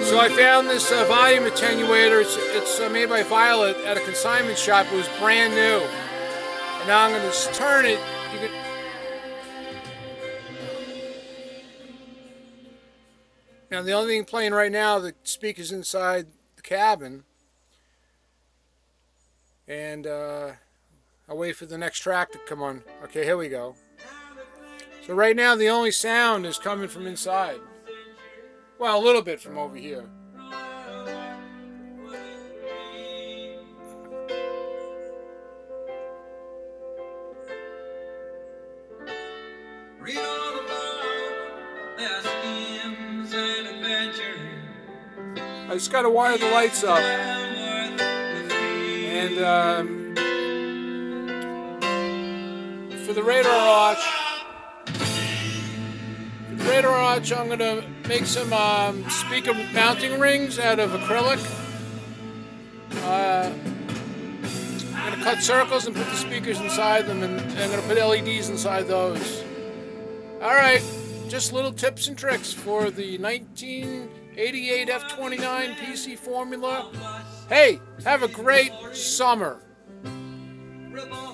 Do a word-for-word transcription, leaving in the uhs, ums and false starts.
So I found this uh, volume attenuator. It's, it's uh, made by Violet at a consignment shop. It was brand new. And now I'm going to turn it. You can... Now the only thing playing right now, the speaker's inside the cabin. And uh, I'll wait for the next track to come on. Okay, here we go. So right now the only sound is coming from inside. Well, a little bit from over here. I just got to wire the lights up. And um, for the radar arch, for the radar arch, I'm going to make some um, speaker mounting rings out of acrylic. Uh, I'm going to cut circles and put the speakers inside them, and I'm going to put L E Ds inside those. Alright, just little tips and tricks for the nineteen eighty-eight F twenty-nine P C formula. Hey, have a great summer.